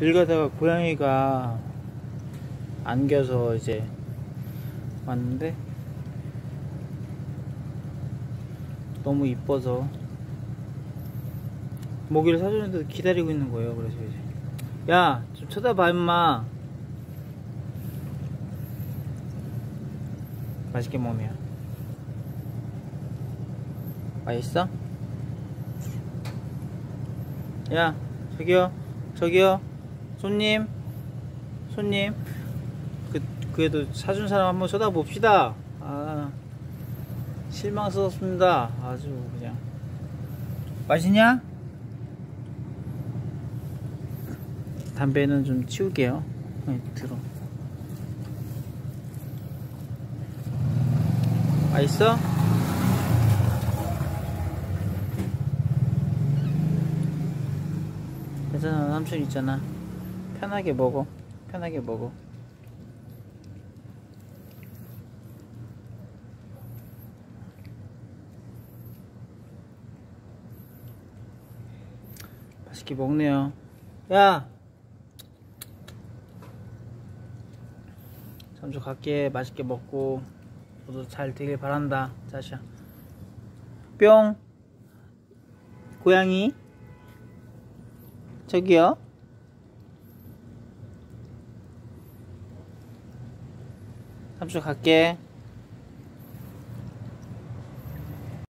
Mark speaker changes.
Speaker 1: 길 가다가 고양이가 안겨서 이제 왔는데 너무 이뻐서 모기를 사주는데도 기다리고 있는 거예요. 그래서 이제 야, 좀 쳐다봐 임마. 맛있게 먹네요. 맛있어? 야, 저기요 손님 그래도 사준 사람 한번 쳐다봅시다. 아, 실망스럽습니다. 아주 그냥. 맛있냐? 담배는 좀 치울게요. 들어. 맛있어? 괜찮아, 삼촌 있잖아. 편하게 먹어. 맛있게 먹네요. 야! 삼촌 갈게. 맛있게 먹고 너도 잘 되길 바란다. 자샤. 뿅. 고양이 저기요. 삼촌 갈게.